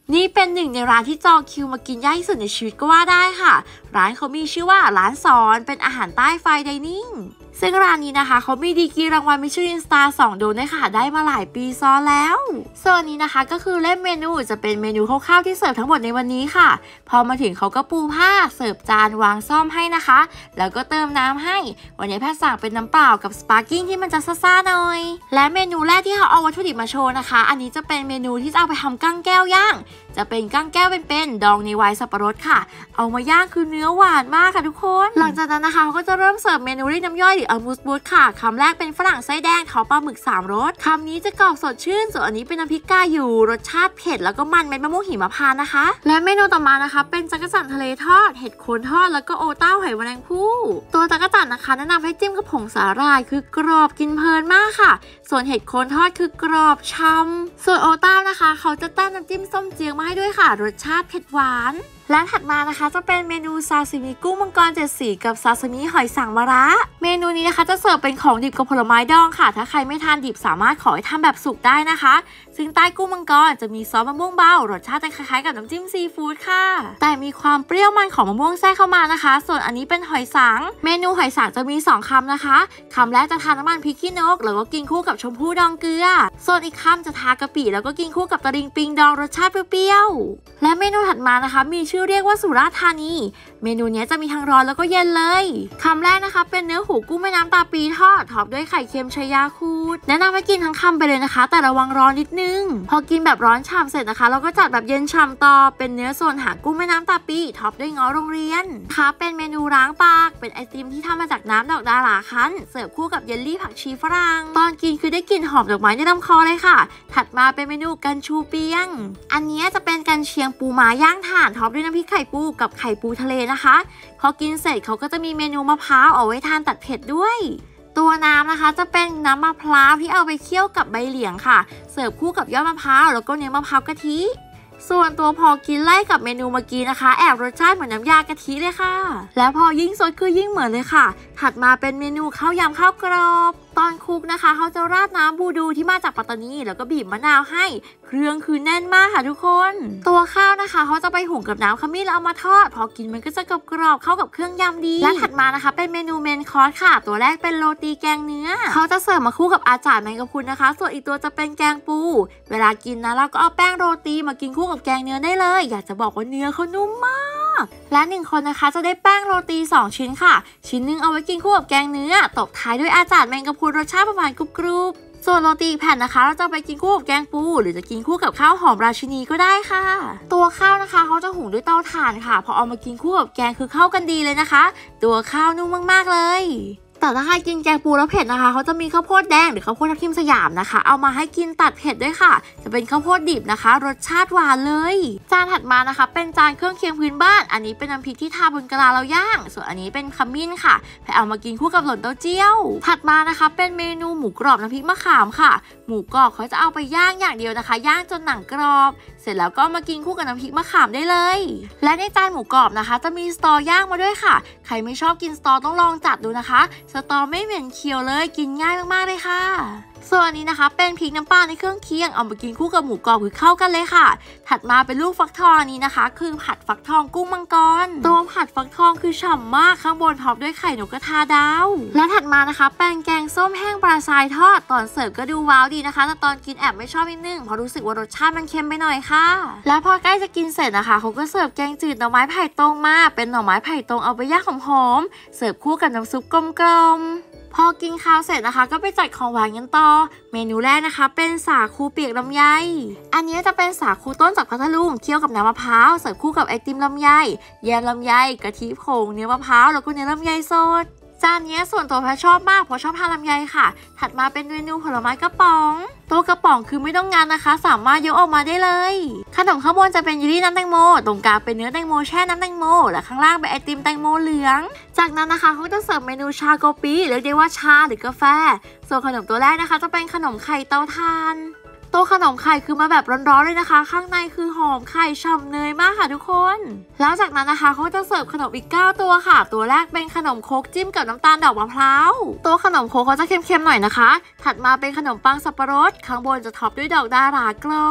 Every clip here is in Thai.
นี่เป็นหนึ่งในร้านที่จองคิวมากินยากที่สุดในชีวิตก็ว่าได้ค่ะร้านเขามีชื่อว่าร้านสอนเป็นอาหารใต้ไฟไดนิ่งซึ่งร้านนี้นะคะเขามีดีกรีรางวัลมิชลินสตาร์2 ดวงด้วยค่ะได้มาหลายปีซ้อนแล้วส่วนนี้นะคะก็คือเล่มเมนูจะเป็นเมนูคร่าวๆที่เสิร์ฟทั้งหมดในวันนี้ค่ะพอมาถึงเขาก็ปูผ้าเสิร์ฟจานวางซ่อมให้นะคะแล้วก็เติมน้ำให้วันนี้แพทย์สั่งเป็นน้ำเปล่ากับสปาร์กิ้งที่มันจะซ่าๆหน่อยและเมนูแรกที่เขาเอาวัตถุดิบมาโชว์นะคะอันนี้จะเป็นเมนูที่จะเอาไปทำกั้งแก้วย่างจะเป็นกั้งแก้วเป็นๆดองในไวน์สับปะรดค่ะเอามาย่างคือเนื้อหวานมากค่ะทุกคนหลังจากนั้นนะคะเขาก็จะเริ่มเสิร์ฟเมนูด้วยน้ำย่อยหรืออัลมูสบูทค่ะคำแรกเป็นฝรั่งไส้แดงท็อปปลาหมึก3 รสคำนี้จะกรอบสดชื่นส่วนอันนี้เป็นน้ำพริกกาอยู่รสชาติเผ็ดแล้วก็มันเม็ดมะม่วงหิมพานต์นะคะและเมนูต่อมานะคะเป็นจักรจั่นทะเลทอดเห็ดโคนทอดแล้วก็โอเต้าหอยแมลงภู่ตัวจักรจั่นนะคะแนะนำให้จิ้มกับผงสาหร่ายคือกรอบกินเพลินมากค่ะส่วนเห็ดโคนทอดคือกรอบช่ำส่วนโอเต้านะคะเขาจะตั้งน้ำจิ้มส้มเจียงมาให้ด้วยค่ะรสชาติเผ็ดหวานและถัดมานะคะจะเป็นเมนูซาซิมิกุ้งมังกร7 สีกับซาซิมิหอยสังมะระเมนูนี้นะคะจะเสิร์ฟเป็นของดิบกับผลไม้ดองค่ะถ้าใครไม่ทานดิบสามารถขอให้ทำแบบสุกได้นะคะซึ่งใต้กุ้งมังกรจะมีซอสมะม่วงเบารสชาติจะคล้ายๆกับน้ำจิ้มซีฟู้ดค่ะแต่มีความเปรี้ยวมันของมะม่วงแทรกเข้ามานะคะส่วนอันนี้เป็นหอยสังเมนูหอยสังจะมี2 คำนะคะคำแรกจะทานน้ำมันพริกขี้นกแล้วก็กินคู่กับชมพู่ดองเกลือส่วนอีกคำจะทากะปิแล้วก็กินคู่กับตะลิงปิงดองรสชาติเปรี้ยวๆและเมนูถัดมานะคะมีชื่อเรียกว่าสุราษฎร์ธานีเมนูนี้จะมีทั้งร้อนแล้วก็เย็นเลยคำแรกนะคะเป็นเนื้อหูกุ้งแม่น้ำตาปีทอดท็อปด้วยไข่เค็มชายาคูดแนะนำให้กินทั้งคำไปเลยนะคะแต่ระวังร้อนนิดนึงพอกินแบบร้อนฉ่ำเสร็จนะคะเราก็จัดแบบเย็นฉ่ำต่อเป็นเนื้อส่วนหางกุ้งแม่น้ำตาปีท็อปด้วยง้อโรงเรียนค่ะเป็นเมนูล้างปากเป็นไอติมที่ทำมาจากน้ำดอกดาหลาคั้นเสิร์ฟคู่กับเยลลี่ผักชีฝรั่งตอนกินคือได้กลิ่นหอมดอกไม้ในลำคอเลยค่ะถัดมาเป็นเมนูกันชูเปียงอันนี้จะเป็นกันเชียงปูม้าย่างถ่านท็อปด้วยน้ำพริกไข่ปูกับไข่ปูทะเลนะคะพอกินเสร็จเขาก็จะมีเมนูมะพร้าวเอาไว้ทานตัดเผ็ดด้วยตัวน้ำนะคะจะเป็นน้ำมะพร้าวที่เอาไปเคี่ยวกับใบเหลียงค่ะเสิร์ฟคู่กับยอดมะพร้าวแล้วก็เนื้อมะพร้าวกะทิส่วนตัวพอกินไล่กับเมนูเมื่อกี้นะคะแอบรสชาติเหมือนน้ำยากะทิเลยค่ะแล้วพอยิ่งสดคือยิ่งเหมือนเลยค่ะถัดมาเป็นเมนูข้าวยำข้าวกรอบตอนคลุกนะคะเขาจะราดน้ำบูดูที่มาจากปัตตานีแล้วก็บีบมะนาวให้เครื่องคือแน่นมากค่ะทุกคนตัวข้าวนะคะเขาจะไปหุงกับน้ำขมิ้นแล้วเอามาทอดพอกินมันก็จะกรอบเข้ากับเครื่องยำดีและถัดมานะคะเป็นเมนูเมนคอร์สค่ะตัวแรกเป็นโรตีแกงเนื้อเขาจะเสิร์ฟมาคู่กับอาจารย์แมงกะพรุนนะคะส่วนอีกตัวจะเป็นแกงปูเวลากินนะเราก็เอาแป้งโรตีมากินคู่กับแกงเนื้อได้เลยอยากจะบอกว่าเนื้อเขานุ่มมากและ1 คนนะคะจะได้แป้งโรตี2 ชิ้นค่ะชิ้นนึงเอาไว้กินคู่กับแกงเนื้อตบท้ายด้วยอาจารย์แมงกะพรุนรสชาติประมาณกรุบส่วนโรตีแผ่นนะคะเราจะไปกินคู่กับแกงปูหรือจะกินคู่กับข้าวหอมราชินีก็ได้ค่ะตัวข้าวนะคะเขาจะหุงด้วยเตาถ่านค่ะพอเอามากินคู่กับแกงคือเข้ากันดีเลยนะคะตัวข้าวนุ่มมากๆเลยแต่ถ้าใครกินแกงปูแล้วเผ็ดนะคะเขาจะมีข้าวโพดแดงหรือข้าวโพดทับทิมสยามนะคะเอามาให้กินตัดเผ็ดด้วยค่ะจะเป็นข้าวโพดดิบนะคะรสชาติหวานเลยจานถัดมานะคะเป็นจานเครื่องเคียงพื้นบ้านอันนี้เป็นน้ำพริกที่ทาบนกะลาเราย่างส่วนอันนี้เป็นขมิ้นค่ะไปเอามากินคู่กับหล่นเต้าเจี้ยวถัดมานะคะเป็นเมนูหมูกรอบน้ำพริกมะขามค่ะหมูกรอบเขาจะเอาไปย่างอย่างเดียวนะคะย่างจนหนังกรอบเสร็จแล้วก็มากินคู่กับน้ำพริกมะขามได้เลยและในจานหมูกรอบนะคะจะมีสตอย่างมาด้วยค่ะใครไม่ชอบกินสตอต้องลองจัดดูนะคะสตอไม่เหม็นเคี้ยวเลยกินง่ายมากๆเลยค่ะส่วนอันนี้นะคะเป็นพริกน้ำปลาในเครื่องเคียงเอามากินคู่กับหมูกรอบคือเข้ากันเลยค่ะถัดมาเป็นลูกฟักทองอันนี้นะคะคือผัดฟักทองกุ้งมังกรตัวผัดฟักทองคือฉ่ำมากข้างบนท็อปด้วยไข่นกกระทาดาวและถัดมานะคะเป็นแกงส้มแห้งปลาทรายทอดตอนเสิร์ฟก็ดูว้าวดีนะคะแต่ตอนกินแอบไม่ชอบนิดนึงเพราะรู้สึกว่ารสชาติมันเค็มไปหน่อยค่ะแล้วพอใกล้จะกินเสร็จนะคะเขาก็เสิร์ฟแกงจืดหน่อไม้ไผ่ตรงมาเป็นหน่อไม้ไผ่ตรงเอาไปย่างหอมๆเสิร์ฟคู่กับน้ำซุปกลมๆพอกินข้าวเสร็จนะคะก็ไปจัดของหวานกันต่อเมนูแรกนะคะเป็นสาคูเปียกลำไยอันนี้จะเป็นสาคูต้นจากพัทลุงเคี่ยวกับน้ำมะพร้าวเสิร์ฟคู่กับไอติมลำไยแยมลำไยกะทิผงเนื้อมะพร้าวแล้วก็เนื้อลำไยสดจานนี้ส่วนตัวแพทชอบมากเพราะชอบทานลำไยค่ะถัดมาเป็นเมนูผลไม้กระป๋องตัวกระป๋องคือไม่ต้องงานนะคะสามารถยกออกมาได้เลยขนมข้างบนจะเป็นเยลลี่น้ำแตงโมตรงกลางเป็นเนื้อแตงโมแช่น้ำแตงโมและข้างล่างเป็นไอติมแตงโมเหลืองจากนั้นนะคะเขาจะเสิร์ฟเมนูชาโกปีเรียกได้ว่าชาหรือกาแฟส่วนขนมตัวแรกนะคะจะเป็นขนมไข่เตาถ่านตัวขนมไข่คือมาแบบร้อนๆเลยนะคะข้างในคือหอมไข่ฉ่ำเนยมากค่ะทุกคนแล้วจากนั้นนะคะเขาจะเสิร์ฟขนมอีก9 ตัวค่ะตัวแรกเป็นขนมโคกจิ้มกับน้ำตาลดอกมะพร้าวตัวขนมโคกเขาจะเค็มๆหน่อยนะคะถัดมาเป็นขนมปังสับปะรดข้างบนจะท็อปด้วยดอกดาหลากรอบ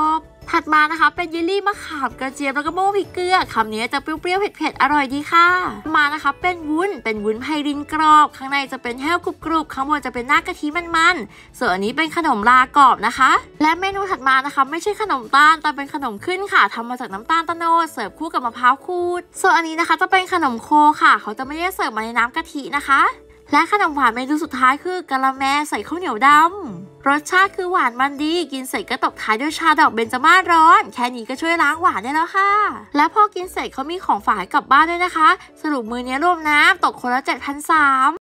ถัดมานะคะเป็นเยลลี่มะขามกระเจี๊ยบแล้วก็โม่พริกเกลือคำนี้จะเปรี้ยวๆเผ็ดๆอร่อยดีค่ะมานะคะเป็นวุ้นไพรินกรอบข้างในจะเป็นแห้วกรุบๆข้างบนจะเป็นหน้ากะทิมันๆส่วนอันนี้เป็นขนมลากรอบนะคะและเมนูถัดมานะคะไม่ใช่ขนมตาลแต่เป็นขนมขึ้นค่ะทำมาจากน้ำตาลตะโนดเสิร์ฟคู่กับมะพร้าวขูดส่วนอันนี้นะคะจะเป็นขนมโคค่ะเขาจะไม่ได้เสิร์ฟมาในน้ำกะทินะคะและขนมหวานเมนูสุดท้ายคือกะละแมใส่ข้าวเหนียวดำรสชาติคือหวานมันดีกินเสร็จก็ตบท้ายด้วยชาดอกเบญจมาศร้อนแค่นี้ก็ช่วยล้างหวานได้แล้วค่ะและพอกินเสร็จเขามีของฝากให้กลับบ้านด้วยนะคะสรุปมื้อนี้รวมน้ำตกคนละ7,300